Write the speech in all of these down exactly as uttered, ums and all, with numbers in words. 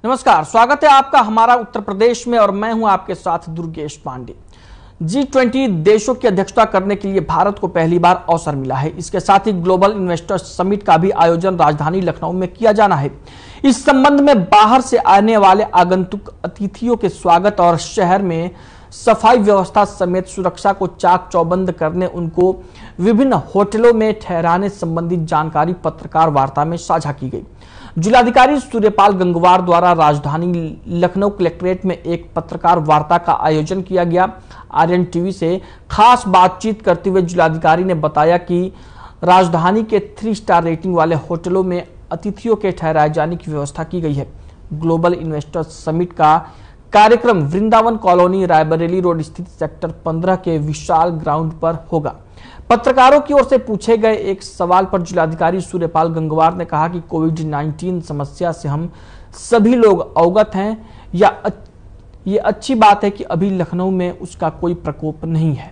नमस्कार, स्वागत है आपका हमारा उत्तर प्रदेश में और मैं हूं आपके साथ दुर्गेश पांडे। जी ट्वेंटी देशों की अध्यक्षता करने के लिए भारत को पहली बार अवसर मिला है। इसके साथ ही ग्लोबल इन्वेस्टर्स समिट का भी आयोजन राजधानी लखनऊ में किया जाना है। इस संबंध में बाहर से आने वाले आगंतुक अतिथियों के स्वागत और शहर में सफाई व्यवस्था समेत सुरक्षा को चाक चौबंद करने, उनको विभिन्न होटलों में ठहराने संबंधी जानकारी पत्रकार वार्ता में साझा की गई। जिलाधिकारी सूर्यपाल गंगवार द्वारा राजधानी लखनऊ कलेक्ट्रेट में एक पत्रकार वार्ता का आयोजन किया गया। आर्यन टीवी से खास बातचीत करते हुए जिलाधिकारी ने बताया कि राजधानी के थ्री स्टार रेटिंग वाले होटलों में अतिथियों के ठहराए जाने की व्यवस्था की गई है। ग्लोबल इन्वेस्टर्स समिट का कार्यक्रम वृंदावन कॉलोनी रायबरेली रोड स्थित सेक्टर पंद्रह के विशाल ग्राउंड पर होगा। पत्रकारों की ओर से पूछे गए एक सवाल पर जिलाधिकारी सूर्यपाल गंगवार ने कहा कि कोविड उन्नीस समस्या से हम सभी लोग अवगत हैं। या ये अच्छी बात है कि अभी लखनऊ में उसका कोई प्रकोप नहीं है।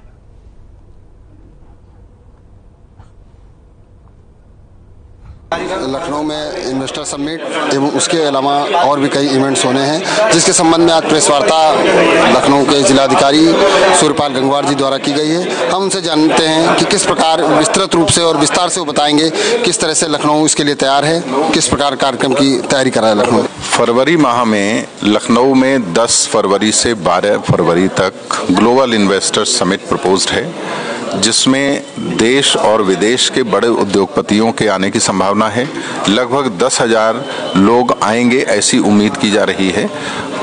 लखनऊ में इन्वेस्टर समिट एवं उसके अलावा और भी कई इवेंट्स होने हैं, जिसके संबंध में आज प्रेस वार्ता लखनऊ के जिलाधिकारी सूर्यपाल गंगवार जी द्वारा की गई है। हम उनसे जानते हैं कि किस प्रकार विस्तृत रूप से और विस्तार से वो बताएंगे किस तरह से लखनऊ इसके लिए तैयार है, किस प्रकार कार्यक्रम की तैयारी कर रहा है लखनऊ। फरवरी माह में लखनऊ में दस फरवरी से बारह फरवरी तक ग्लोबल इन्वेस्टर्स समिट प्रपोज्ड है, जिसमें देश और विदेश के बड़े उद्योगपतियों के आने की संभावना है। लगभग दस हजार लोग आएंगे ऐसी उम्मीद की जा रही है।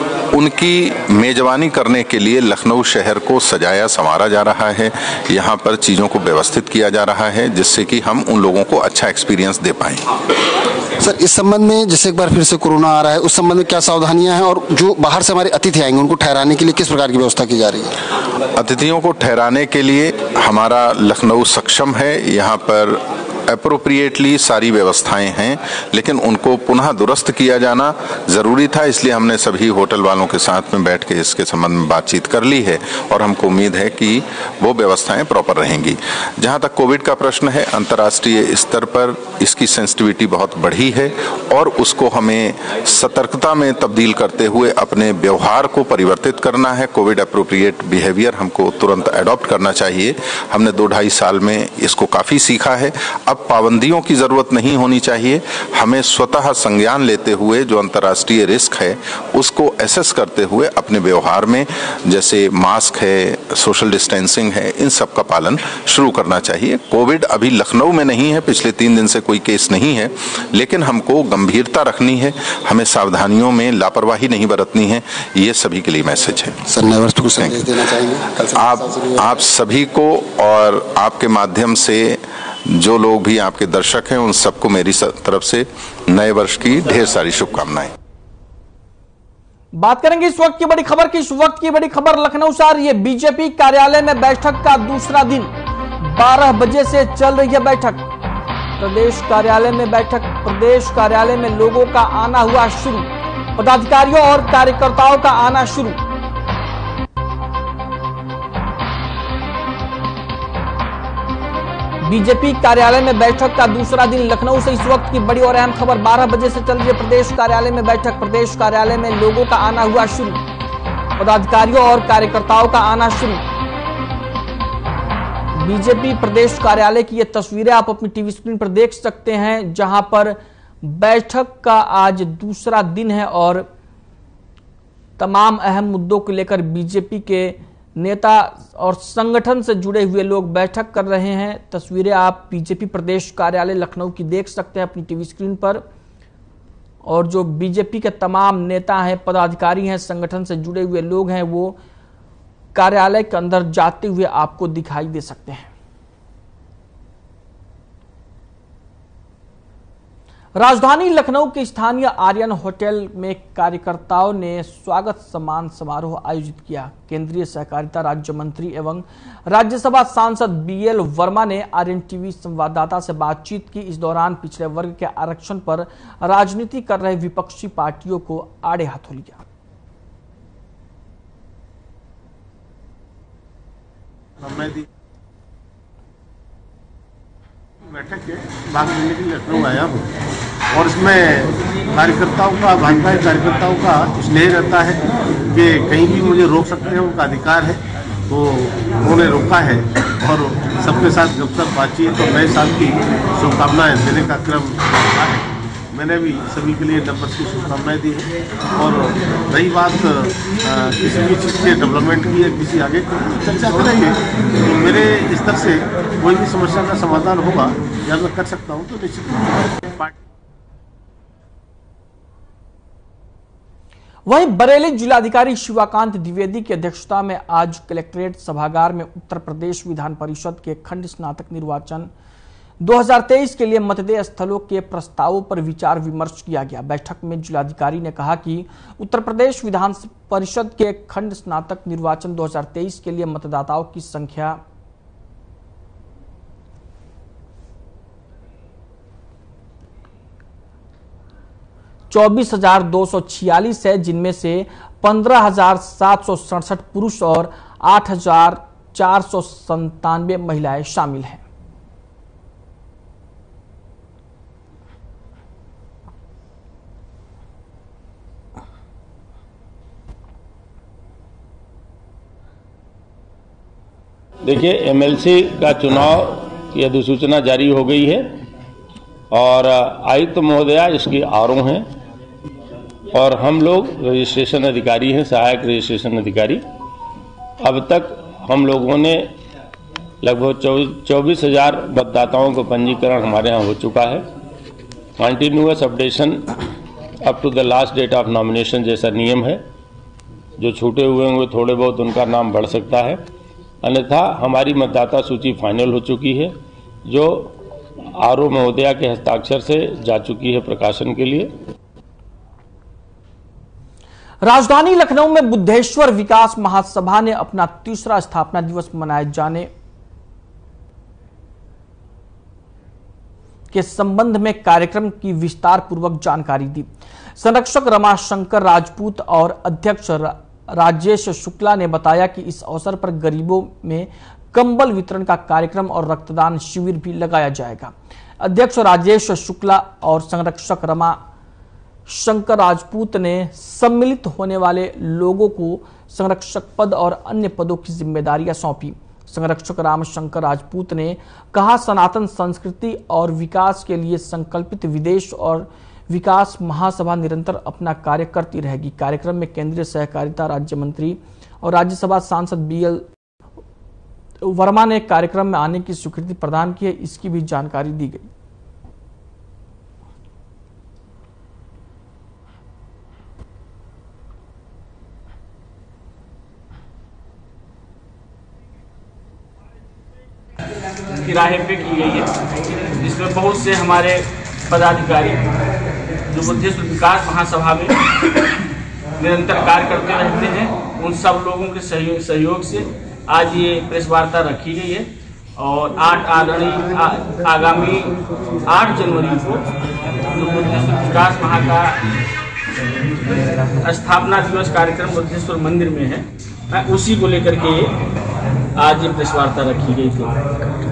उनकी मेजबानी करने के लिए लखनऊ शहर को सजाया संवारा जा रहा है। यहाँ पर चीज़ों को व्यवस्थित किया जा रहा है, जिससे कि हम उन लोगों को अच्छा एक्सपीरियंस दे पाएं। सर, इस संबंध में जैसे एक बार फिर से कोरोना आ रहा है, उस संबंध में क्या सावधानियां हैं और जो बाहर से हमारे अतिथि आएंगे उनको ठहराने के लिए किस प्रकार की व्यवस्था की जा रही है? अतिथियों को ठहराने के लिए हमारा लखनऊ सक्षम है। यहाँ पर अप्रोप्रिएटली सारी व्यवस्थाएं हैं, लेकिन उनको पुनः दुरुस्त किया जाना जरूरी था। इसलिए हमने सभी होटल वालों के साथ में बैठ के इसके संबंध में बातचीत कर ली है और हमको उम्मीद है कि वो व्यवस्थाएं प्रॉपर रहेंगी। जहां तक कोविड का प्रश्न है, अंतर्राष्ट्रीय स्तर पर इसकी सेंसिटिविटी बहुत बढ़ी है और उसको हमें सतर्कता में तब्दील करते हुए अपने व्यवहार को परिवर्तित करना है। कोविड अप्रोप्रिएट बिहेवियर हमको तुरंत अडॉप्ट करना चाहिए। हमने दो ढाई साल में इसको काफी सीखा है। अब पाबंदियों की जरूरत नहीं होनी चाहिए। हमें स्वतः संज्ञान लेते हुए जो अंतर्राष्ट्रीय रिस्क है उसको एसेस करते हुए अपने व्यवहार में, जैसे मास्क है, सोशल डिस्टेंसिंग है, इन सब का पालन शुरू करना चाहिए। कोविड अभी लखनऊ में नहीं है, पिछले तीन दिन से कोई केस नहीं है, लेकिन हमको गंभीरता रखनी है, हमें सावधानियों में लापरवाही नहीं बरतनी है। ये सभी के लिए मैसेज है। सर, नए वर्ष को संदेश देना चाहेंगे आप आप सभी को और आपके माध्यम से जो लोग भी आपके दर्शक हैं उन सबको मेरी तरफ से नए वर्ष की ढेर सारी शुभकामनाएं। बात करेंगे इस वक्त की बड़ी खबर की। इस वक्त की बड़ी खबर लखनऊ से आ रही है। बीजेपी कार्यालय में बैठक का दूसरा दिन, बारह बजे से चल रही है बैठक। प्रदेश कार्यालय में बैठक, प्रदेश कार्यालय में लोगों का आना हुआ शुरू, पदाधिकारियों और कार्यकर्ताओं का आना शुरू। बीजेपी कार्यालय में बैठक का दूसरा दिन लखनऊ से इस वक्त की बड़ी और अहम खबर, बारह बजे से चल रही है प्रदेश कार्यालय में बैठक। प्रदेश कार्यालय में लोगों का आना हुआ शुरू, पदाधिकारियों और कार्यकर्ताओं का आना शुरू। बीजेपी प्रदेश कार्यालय की ये तस्वीरें आप अपनी टीवी स्क्रीन पर देख सकते हैं, जहां पर बैठक का आज दूसरा दिन है और तमाम अहम मुद्दों को लेकर बीजेपी के नेता और संगठन से जुड़े हुए लोग बैठक कर रहे हैं। तस्वीरें आप बीजेपी प्रदेश कार्यालय लखनऊ की देख सकते हैं अपनी टीवी स्क्रीन पर। और जो बीजेपी के तमाम नेता हैं, पदाधिकारी हैं, संगठन से जुड़े हुए लोग हैं, वो कार्यालय के अंदर जाते हुए आपको दिखाई दे सकते हैं। राजधानी लखनऊ के स्थानीय आर्यन होटल में कार्यकर्ताओं ने स्वागत सम्मान समारोह आयोजित किया। केंद्रीय सहकारिता राज्य मंत्री एवं राज्यसभा सांसद बीएल वर्मा ने आर्यन टीवी संवाददाता से बातचीत की। इस दौरान पिछड़े वर्ग के आरक्षण पर राजनीति कर रहे विपक्षी पार्टियों को आड़े हाथों लिया। बैठक के भाग लेने के लिए लखनऊ आया हूँ और इसमें कार्यकर्ताओं का, भाजपा के कार्यकर्ताओं का स्नेह रहता है कि कहीं भी मुझे रोक सकते हैं, उनका अधिकार है। तो उन्होंने रोका है और सबके साथ गपशप बातचीत और नए साल की शुभकामनाएं देने का क्रम रहा है। मैंने भी सभी के लिए नववर्ष की शुभकामनाएं दी है। और रही बात किसी भी चीज़ के डेवलपमेंट की या किसी आगे की चर्चा करेंगे, तो मेरे स्तर से कोई भी समस्या का समाधान होगा या मैं कर सकता हूँ तो निश्चित पार्टी। वहीं बरेली जिलाधिकारी शिवाकांत द्विवेदी की अध्यक्षता में आज कलेक्ट्रेट सभागार में उत्तर प्रदेश विधान परिषद के खंड स्नातक निर्वाचन दो हज़ार तेईस के लिए मतदेय स्थलों के प्रस्तावों पर विचार विमर्श किया गया। बैठक में जिलाधिकारी ने कहा कि उत्तर प्रदेश विधान परिषद के खंड स्नातक निर्वाचन दो हज़ार तेईस के लिए मतदाताओं की संख्या चौबीस हजार दो सौ छियालीस है, जिनमें से पंद्रह हजार सात सौ सड़सठ पुरुष और आठ हजार चार सौ संतानवे महिलाएं शामिल हैं। देखिए, एमएलसी का चुनाव की अधिसूचना जारी हो गई है और आयुक्त महोदया इसकी आरोह हैं और हम लोग रजिस्ट्रेशन अधिकारी हैं, सहायक रजिस्ट्रेशन अधिकारी। अब तक हम लोगों ने लगभग चौबीस हजार मतदाताओं का पंजीकरण हमारे यहाँ हो चुका है। Continuous updation up to the last date of nomination जैसा नियम है। जो छूटे हुए होंगे थोड़े बहुत उनका नाम बढ़ सकता है, अन्यथा हमारी मतदाता सूची फाइनल हो चुकी है, जो आर ओ महोदया के हस्ताक्षर से जा चुकी है प्रकाशन के लिए। राजधानी लखनऊ में बुद्धेश्वर विकास महासभा ने अपना तीसरा स्थापना दिवस मनाए जाने के संबंध में कार्यक्रम की विस्तार पूर्वक जानकारी दी। संरक्षक रमाशंकर राजपूत और अध्यक्ष राजेश शुक्ला ने बताया कि इस अवसर पर गरीबों में कंबल वितरण का कार्यक्रम और रक्तदान शिविर भी लगाया जाएगा। अध्यक्ष राजेश शुक्ला और संरक्षक रमा शंकर राजपूत ने सम्मिलित होने वाले लोगों को संरक्षक पद और अन्य पदों की जिम्मेदारियां सौंपी। संरक्षक रामशंकर राजपूत ने कहा, सनातन संस्कृति और विकास के लिए संकल्पित विदेश और विकास महासभा निरंतर अपना कार्य करती रहेगी। कार्यक्रम में केंद्रीय सहकारिता राज्य मंत्री और राज्यसभा सांसद बी एल वर्मा ने कार्यक्रम में आने की स्वीकृति प्रदान की है, इसकी भी जानकारी दी गई। किराए पे की गई है, जिसमें बहुत से हमारे पदाधिकारी जो बुद्धेश्वर विकास महासभा में निरंतर कार्य करते रहते हैं, उन सब लोगों के सहयोग सहयोग से आज ये प्रेस वार्ता रखी गई है। और आठ आगामी आगामी आठ जनवरी को जो बुद्धेश्वर विकास महा का स्थापना दिवस कार्यक्रम बुद्धेश्वर मंदिर में है, उसी को लेकर के आज ये प्रेस वार्ता रखी गई थी।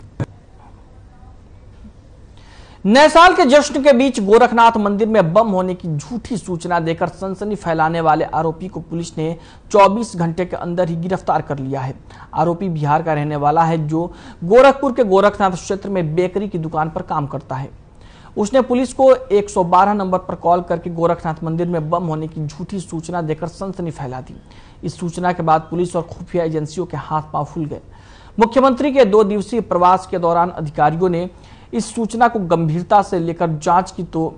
नए साल के जश्न के बीच गोरखनाथ मंदिर में बम होने की झूठी सूचना देकर सनसनी फैलाने वाले आरोपी को पुलिस ने चौबीस घंटे के अंदर ही गिरफ्तार कर लिया है। आरोपी बिहार का रहने वाला है, जो गोरखपुर के गोरखनाथ क्षेत्र में बेकरी की दुकान पर काम करता है। उसने पुलिस को एक सौ बारह नंबर पर कॉल करके गोरखनाथ मंदिर में बम होने की झूठी सूचना देकर सनसनी फैला दी। इस सूचना के बाद पुलिस और खुफिया एजेंसियों के हाथ पांव फूल गए। मुख्यमंत्री के दो दिवसीय प्रवास के दौरान अधिकारियों ने इस सूचना को गंभीरता से लेकर जांच की तो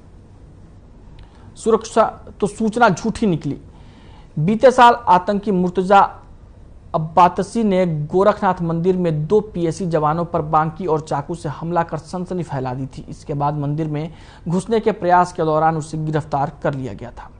सुरक्षा तो सूचना झूठी निकली। बीते साल आतंकी मुर्तजा अब्बासी ने गोरखनाथ मंदिर में दो पीएसी जवानों पर बांकी और चाकू से हमला कर सनसनी फैला दी थी। इसके बाद मंदिर में घुसने के प्रयास के दौरान उसे गिरफ्तार कर लिया गया था।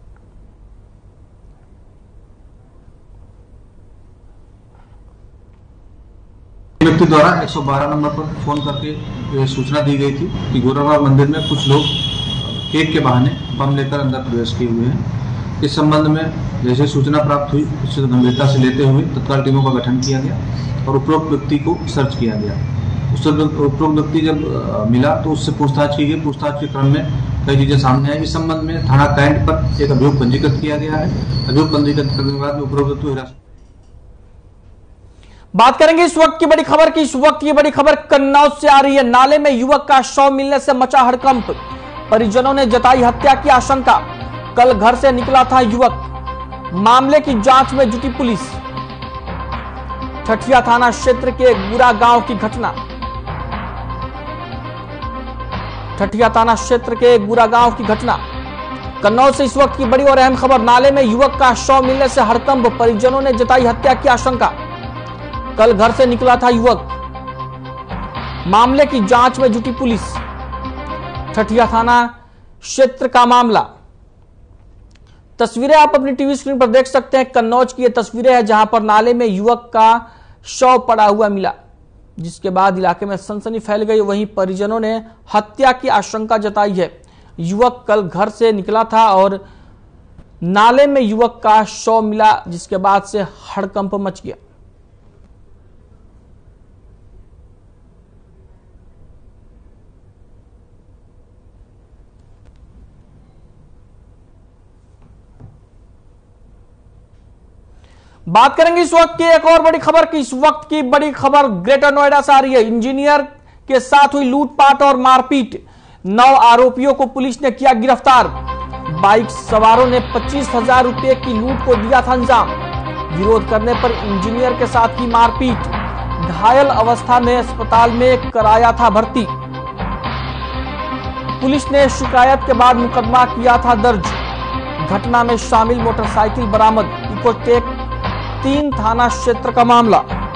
व्यक्ति द्वारा एक सौ बारह नंबर पर फोन करके सूचना दी गई थी कि गोरखनाथ मंदिर में कुछ लोग केक के बहाने बम लेकर अंदर प्रवेश किए हुए हैं। इस संबंध में जैसे सूचना प्राप्त हुई, उससे गंभीरता से लेते हुए तत्काल टीमों का गठन किया गया और उपरोक्त व्यक्ति को सर्च किया गया। उससे उपरोक्त व्यक्ति जब अ, मिला तो उससे पूछताछ की गई। पूछताछ के क्रम में कई चीजें सामने आई। इस संबंध में थाना कैंट पर एक अभियोग पंजीकृत किया गया है। अभियोग पंजीकृत करने के बाद उपरोक्त व्यक्ति को हिरासत। बात करेंगे इस वक्त की बड़ी खबर की। इस वक्त की बड़ी खबर कन्नौज से आ रही है। नाले में युवक का शव मिलने से मचा हड़कंप, परिजनों ने जताई हत्या की आशंका। कल घर से निकला था युवक, मामले की जांच में जुटी पुलिस। ठठिया थाना क्षेत्र के गुरा गांव की घटना। ठठिया थाना क्षेत्र के गुरा गांव की घटना। कन्नौज से इस वक्त की बड़ी और अहम खबर। नाले में युवक का शव मिलने से हड़कंप, परिजनों ने जताई हत्या की आशंका। कल घर से निकला था युवक, मामले की जांच में जुटी पुलिस। ठठिया थाना क्षेत्र का मामला। तस्वीरें आप अपनी टीवी स्क्रीन पर देख सकते हैं। कन्नौज की ये तस्वीरें हैं जहां पर नाले में युवक का शव पड़ा हुआ मिला, जिसके बाद इलाके में सनसनी फैल गई। वहीं परिजनों ने हत्या की आशंका जताई है। युवक कल घर से निकला था और नाले में युवक का शव मिला, जिसके बाद से हड़कंप मच गया। बात करेंगे इस वक्त की एक और बड़ी खबर की। इस वक्त की बड़ी खबर ग्रेटर नोएडा से आ रही है। इंजीनियर के साथ हुई लूटपाट और मारपीट, नौ आरोपियों को पुलिस ने किया गिरफ्तार। बाइक सवारों ने पच्चीस हजार रुपए की लूट को दिया था अंजाम। विरोध करने पर इंजीनियर के साथ की मारपीट, घायल अवस्था में अस्पताल में कराया था भर्ती। पुलिस ने शिकायत के बाद मुकदमा किया था दर्ज। घटना में शामिल मोटरसाइकिल बरामद। इकोटेक तीन थाना क्षेत्र का मामला।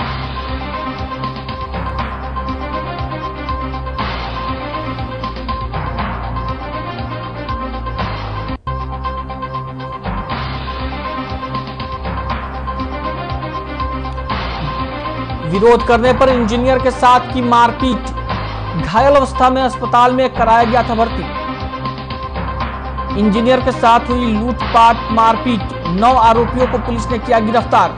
विरोध करने पर इंजीनियर के साथ की मारपीट, घायल अवस्था में अस्पताल में कराया गया था भर्ती। इंजीनियर के साथ हुई लूटपाट मारपीट, नौ आरोपियों को पुलिस ने किया गिरफ्तार।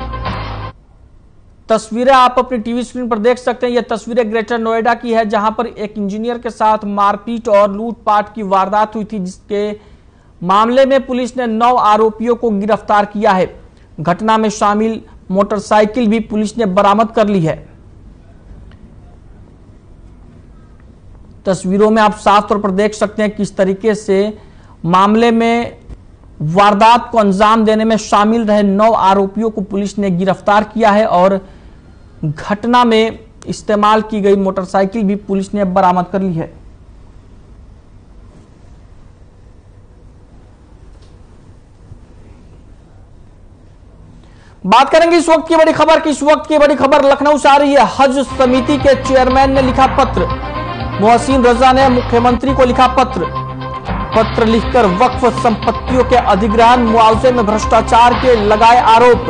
तस्वीरें आप अपनी टीवी स्क्रीन पर देख सकते हैं। यह तस्वीरें ग्रेटर नोएडा की है, जहां पर एक इंजीनियर के साथ मारपीट और लूटपाट की वारदात हुई थी, जिसके मामले में पुलिस ने नौ आरोपियों को गिरफ्तार किया है। घटना में शामिल मोटरसाइकिल भी पुलिस ने बरामद कर ली है। तस्वीरों में आप साफ तौर पर देख सकते हैं किस तरीके से मामले में वारदात को अंजाम देने में शामिल रहे नौ आरोपियों को पुलिस ने गिरफ्तार किया है और घटना में इस्तेमाल की गई मोटरसाइकिल भी पुलिस ने बरामद कर ली है। बात करेंगे इस वक्त की बड़ी खबर की। इस वक्त की बड़ी खबर लखनऊ से आ रही है। हज समिति के चेयरमैन ने लिखा पत्र। मोहसिन रजा ने मुख्यमंत्री को लिखा पत्र। पत्र लिखकर वक्फ संपत्तियों के अधिग्रहण, मुआवजे में भ्रष्टाचार के लगाए आरोप।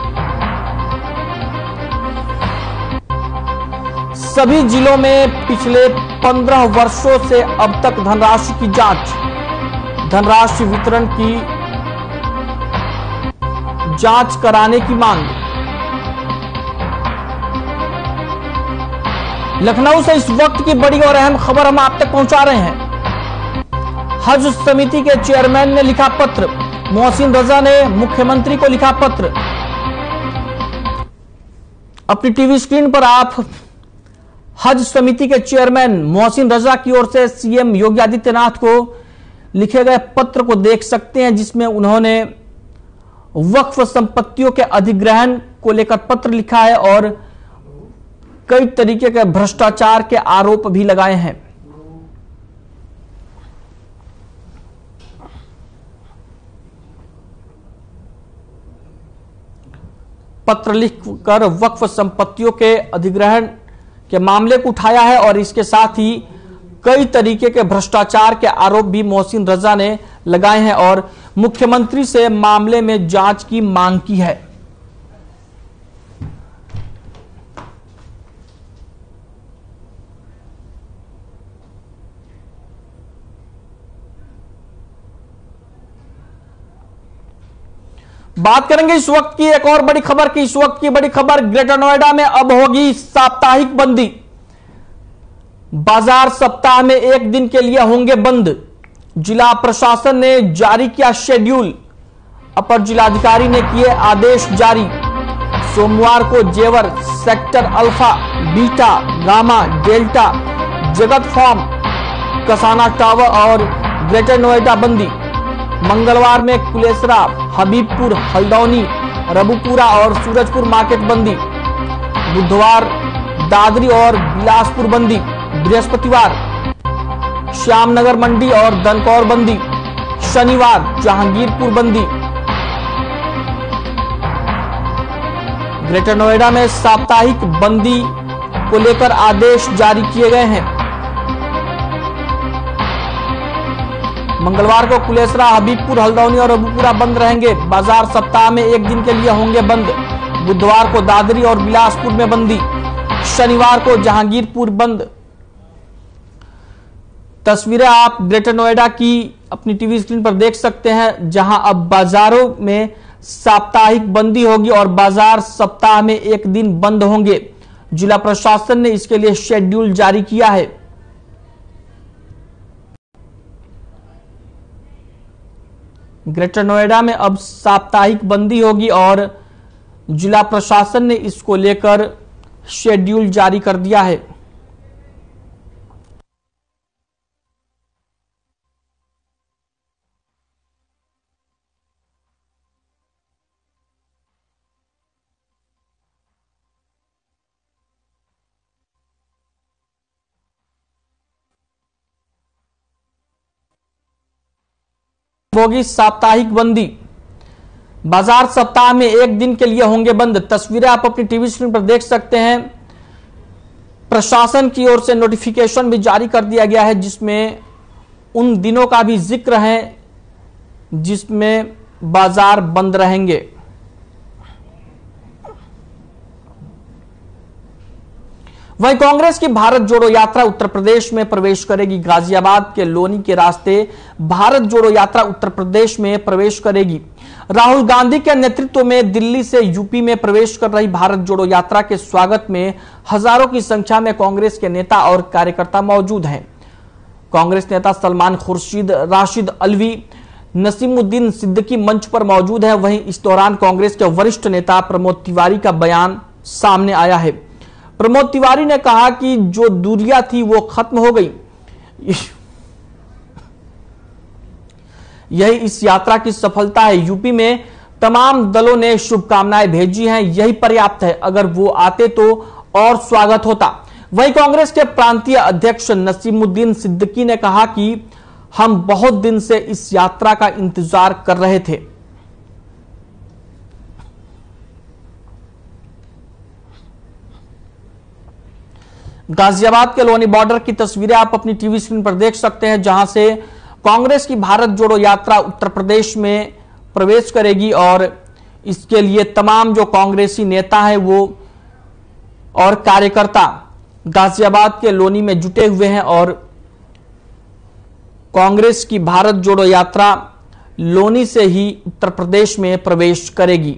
सभी जिलों में पिछले पंद्रह वर्षों से अब तक धनराशि की जांच, धनराशि वितरण की जांच कराने की मांग। लखनऊ से इस वक्त की बड़ी और अहम खबर हम आप तक पहुंचा रहे हैं। हज समिति के चेयरमैन ने लिखा पत्र। मोहसिन रजा ने मुख्यमंत्री को लिखा पत्र। अपनी टीवी स्क्रीन पर आप हज समिति के चेयरमैन मोहसिन रजा की ओर से सीएम योगी आदित्यनाथ को लिखे गए पत्र को देख सकते हैं, जिसमें उन्होंने वक्फ संपत्तियों के अधिग्रहण को लेकर पत्र लिखा है और कई तरीके के भ्रष्टाचार के आरोप भी लगाए हैं। पत्र लिखकर वक्फ संपत्तियों के अधिग्रहण के मामले को उठाया है और इसके साथ ही कई तरीके के भ्रष्टाचार के आरोप भी मोहसिन रजा ने लगाए हैं और मुख्यमंत्री से मामले में जांच की मांग की है। बात करेंगे इस वक्त की एक और बड़ी खबर की। इस वक्त की बड़ी खबर ग्रेटर नोएडा में अब होगी साप्ताहिक बंदी। बाजार सप्ताह में एक दिन के लिए होंगे बंद। जिला प्रशासन ने जारी किया शेड्यूल। अपर जिलाधिकारी ने किए आदेश जारी। सोमवार को Jewar, sector alpha, beta, gamma, delta, Jagat farm, Kasana tower और ग्रेटर नोएडा बंदी। मंगलवार में कुलेसरा, हबीबपुर, हल्द्वानी, रबुपुरा और सूरजपुर मार्केट बंदी। बुधवार दादरी और बिलासपुर बंदी। बृहस्पतिवार श्यामनगर मंडी और दनकौर बंदी। शनिवार जहांगीरपुर बंदी। ग्रेटर नोएडा में साप्ताहिक बंदी को लेकर आदेश जारी किए गए हैं। मंगलवार को कुलेसरा, हबीबपुर, हल्द्वानी और रबुपुरा बंद रहेंगे। बाजार सप्ताह में एक दिन के लिए होंगे बंद। बुधवार को दादरी और बिलासपुर में बंदी। शनिवार को जहांगीरपुर बंद। तस्वीरें आप ग्रेटर नोएडा की अपनी टीवी स्क्रीन पर देख सकते हैं, जहां अब बाजारों में साप्ताहिक बंदी होगी और बाजार सप्ताह में एक दिन बंद होंगे। जिला प्रशासन ने इसके लिए शेड्यूल जारी किया है। ग्रेटर नोएडा में अब साप्ताहिक बंदी होगी और जिला प्रशासन ने इसको लेकर शेड्यूल जारी कर दिया है। होगी साप्ताहिक बंदी। बाजार सप्ताह में एक दिन के लिए होंगे बंद। तस्वीरें आप अपनी टीवी स्क्रीन पर देख सकते हैं। प्रशासन की ओर से नोटिफिकेशन भी जारी कर दिया गया है, जिसमें उन दिनों का भी जिक्र है जिसमें बाजार बंद रहेंगे। वहीं कांग्रेस की भारत जोड़ो यात्रा उत्तर प्रदेश में प्रवेश करेगी। गाजियाबाद के लोनी के रास्ते भारत जोड़ो यात्रा उत्तर प्रदेश में प्रवेश करेगी। राहुल गांधी के नेतृत्व में दिल्ली से यूपी में प्रवेश कर रही भारत जोड़ो यात्रा के स्वागत में हजारों की संख्या में कांग्रेस के नेता और कार्यकर्ता मौजूद हैं। कांग्रेस नेता सलमान खुर्शीद, राशिद अलवी, नसीमुद्दीन सिद्दीकी मंच पर मौजूद है। वहीं इस दौरान कांग्रेस के वरिष्ठ नेता प्रमोद तिवारी का बयान सामने आया है। प्रमोद तिवारी ने कहा कि जो दूरियां थी वो खत्म हो गई। यही इस यात्रा की सफलता है। यूपी में तमाम दलों ने शुभकामनाएं भेजी हैं, यही पर्याप्त है। अगर वो आते तो और स्वागत होता। वहीं कांग्रेस के प्रांतीय अध्यक्ष नसीमुद्दीन सिद्दीकी ने कहा कि हम बहुत दिन से इस यात्रा का इंतजार कर रहे थे। गाजियाबाद के लोनी बॉर्डर की तस्वीरें आप अपनी टीवी स्क्रीन पर देख सकते हैं, जहां से कांग्रेस की भारत जोड़ो यात्रा उत्तर प्रदेश में प्रवेश करेगी और इसके लिए तमाम जो कांग्रेसी नेता हैं वो और कार्यकर्ता गाजियाबाद के लोनी में जुटे हुए हैं और कांग्रेस की भारत जोड़ो यात्रा लोनी से ही उत्तर प्रदेश में प्रवेश करेगी।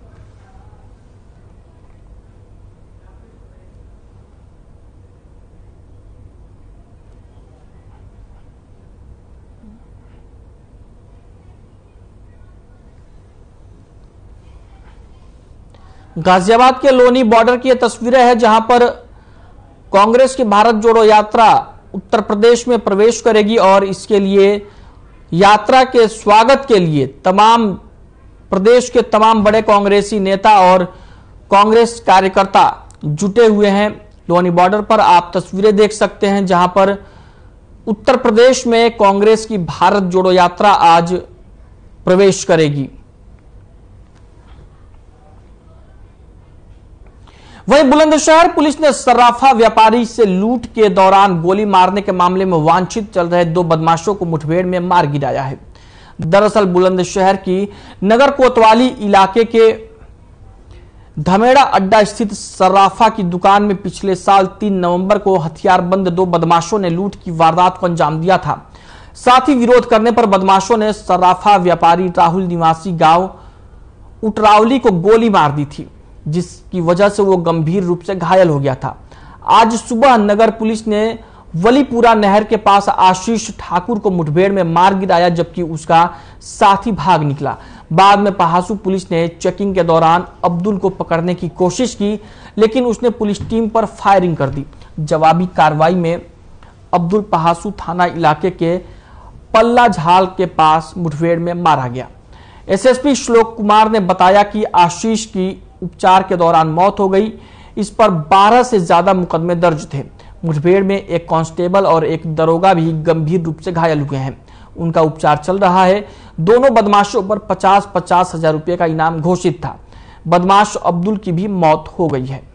गाजियाबाद के लोनी बॉर्डर की यह तस्वीरें हैं, जहां पर कांग्रेस की भारत जोड़ो यात्रा उत्तर प्रदेश में प्रवेश करेगी और इसके लिए यात्रा के स्वागत के लिए तमाम प्रदेश के तमाम बड़े कांग्रेसी नेता और कांग्रेस कार्यकर्ता जुटे हुए हैं। लोनी बॉर्डर पर आप तस्वीरें देख सकते हैं, जहां पर उत्तर प्रदेश में कांग्रेस की भारत जोड़ो यात्रा आज प्रवेश करेगी। वहीं बुलंदशहर पुलिस ने सर्राफा व्यापारी से लूट के दौरान गोली मारने के मामले में वांछित चल रहे दो बदमाशों को मुठभेड़ में मार गिराया है। दरअसल बुलंदशहर की नगर कोतवाली इलाके के धमेड़ा अड्डा स्थित सर्राफा की दुकान में पिछले साल तीन नवंबर को हथियारबंद दो बदमाशों ने लूट की वारदात को अंजाम दिया था। साथ ही विरोध करने पर बदमाशों ने सर्राफा व्यापारी राहुल निवासी गांव उटरावली को गोली मार दी थी, जिसकी वजह से वो गंभीर रूप से घायल हो गया था। आज सुबह नगर पुलिस ने वलीपुरा नहर के पास आशीष ठाकुर को मुठभेड़ में मार गिराया, जबकि उसका साथी भाग निकला। बाद में पहासू पुलिस ने चेकिंग के दौरान अब्दुल को पकड़ने की कोशिश की, लेकिन उसने पुलिस टीम पर फायरिंग कर दी। जवाबी कार्रवाई में अब्दुल पहासू थाना इलाके के पल्ला झाल के पास मुठभेड़ में मारा गया। एसएसपी श्लोक कुमार ने बताया कि आशीष की उपचार के दौरान मौत हो गई। इस पर बारह से ज्यादा मुकदमे दर्ज थे। मुठभेड़ में एक कांस्टेबल और एक दरोगा भी गंभीर रूप से घायल हुए हैं। उनका उपचार चल रहा है। दोनों बदमाशों पर पचास पचास हजार रुपए का इनाम घोषित था। बदमाश अब्दुल की भी मौत हो गई है।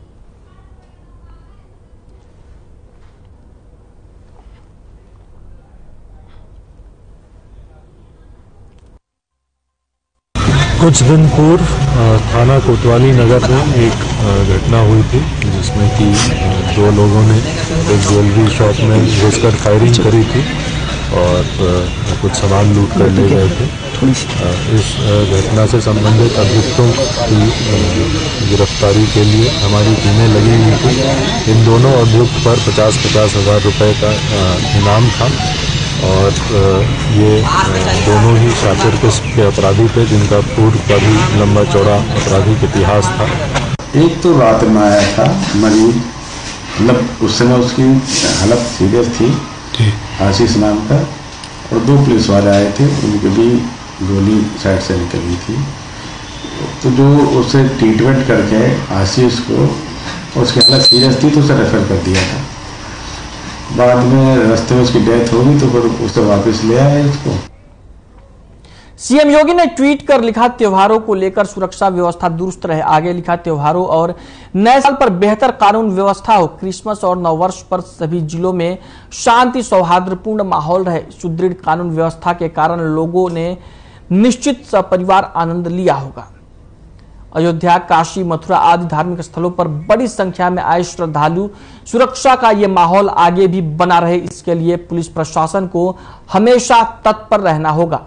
कुछ दिन पूर्व थाना कोतवाली नगर में एक घटना हुई थी, जिसमें कि दो लोगों ने एक ज्वेलरी शॉप में घुसकर फायरिंग करी थी और कुछ सामान लूट कर ले गए थे। इस घटना से संबंधित अभियुक्तों की गिरफ्तारी के लिए हमारी टीमें लगी हुई थी। इन दोनों अभियुक्त पर पचास पचास हजार रुपये का इनाम था और ये दोनों ही शातिर किस्म के अपराधी थे, जिनका पूर्व का भी लंबा चौड़ा आपराधिक इतिहास था। एक तो रात में आया था मरीज, मतलब उस समय उसकी हालत सीरियस थी, आशीष नाम का, और दो पुलिस वाले आए थे, उनके भी गोली साइड से निकली थी। तो जो उसे ट्रीटमेंट करके आशीष को, उसकी हालत सीरियस थी तो उसे रेफर कर दिया था। बाद में रास्ते में उसकी डेथ हो गई तो फिर उसे वापस ले आए उसको। सीएम योगी ने ट्वीट कर लिखा, त्योहारों को लेकर सुरक्षा व्यवस्था दुरुस्त रहे। आगे लिखा, त्योहारों और नए साल पर बेहतर कानून व्यवस्था हो। क्रिसमस और नववर्ष पर सभी जिलों में शांति सौहार्दपूर्ण माहौल रहे। सुदृढ़ कानून व्यवस्था के कारण लोगों ने निश्चित सपरिवार आनंद लिया होगा। अयोध्या, काशी, मथुरा आदि धार्मिक स्थलों पर बड़ी संख्या में आए श्रद्धालु। सुरक्षा का ये माहौल आगे भी बना रहे, इसके लिए पुलिस प्रशासन को हमेशा तत्पर रहना होगा।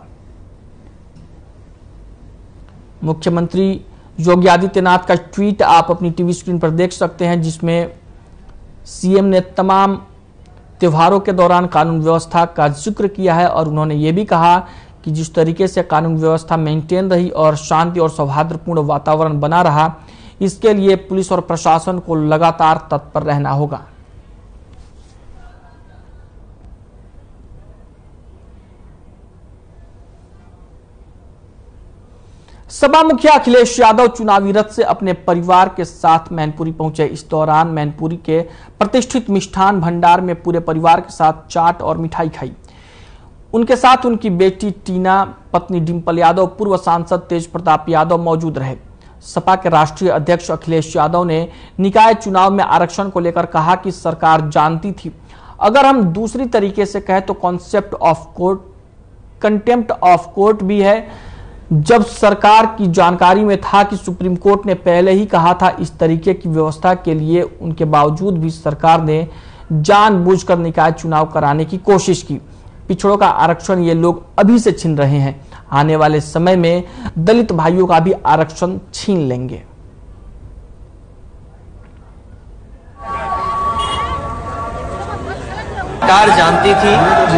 मुख्यमंत्री योगी आदित्यनाथ का ट्वीट आप अपनी टीवी स्क्रीन पर देख सकते हैं, जिसमें सीएम ने तमाम त्योहारों के दौरान कानून व्यवस्था का जिक्र किया है और उन्होंने ये भी कहा कि जिस तरीके से कानून व्यवस्था मेंटेन रही और शांति और सौहार्दपूर्ण वातावरण बना रहा, इसके लिए पुलिस और प्रशासन को लगातार तत्पर रहना होगा। सपा मुखिया अखिलेश यादव चुनावी रथ से अपने परिवार के साथ मैनपुरी पहुंचे। इस दौरान मैनपुरी के प्रतिष्ठित मिष्ठान भंडार में पूरे परिवार के साथ चाट और मिठाई खाई। उनके साथ उनकी बेटी टीना, पत्नी डिंपल यादव, पूर्व सांसद तेज प्रताप यादव मौजूद रहे। सपा के राष्ट्रीय अध्यक्ष अखिलेश यादव ने निकाय चुनाव में आरक्षण को लेकर कहा कि सरकार जानती थी। अगर हम दूसरी तरीके से कहें तो concept of court, contempt of court भी है। जब सरकार की जानकारी में था कि सुप्रीम कोर्ट ने पहले ही कहा था इस तरीके की व्यवस्था के लिए, उनके बावजूद भी सरकार ने जानबूझकर निकाय चुनाव कराने की कोशिश की। पिछड़ों का आरक्षण ये लोग अभी से छीन रहे हैं, आने वाले समय में दलित भाइयों का भी आरक्षण छीन लेंगे। सरकार जानती थी,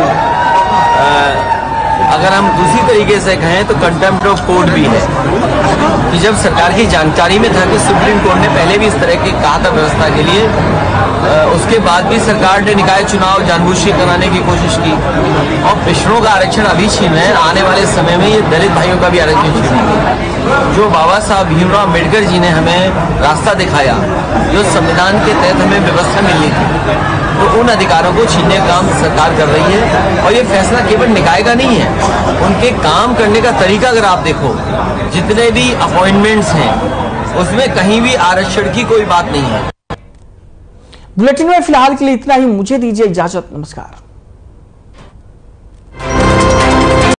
आ, अगर हम दूसरी तरीके से कहें तो कंटेम्प्ट ऑफ कोर्ट भी है कि जब सरकार की जानकारी में था कि सुप्रीम कोर्ट ने पहले भी इस तरह की कहा था व्यवस्था के लिए, उसके बाद भी सरकार ने निकाय चुनाव जानबूझ के कराने की कोशिश की और पिछड़ों का आरक्षण अभी छीन रहे हैं। आने वाले समय में ये दलित भाइयों का भी आरक्षण छीनेंगे। जो बाबा साहब भीमराव अम्बेडकर जी ने हमें रास्ता दिखाया, जो संविधान के तहत हमें व्यवस्था मिली थी, तो उन अधिकारों को छीनने का काम सरकार कर रही है। और ये फैसला केवल निकाय का नहीं है, उनके काम करने का तरीका अगर आप देखो, जितने भी अपॉइंटमेंट्स हैं उसमें कहीं भी आरक्षण की कोई बात नहीं है। बुलेटिन में फिलहाल के लिए इतना ही। मुझे दीजिए इजाजत। नमस्कार।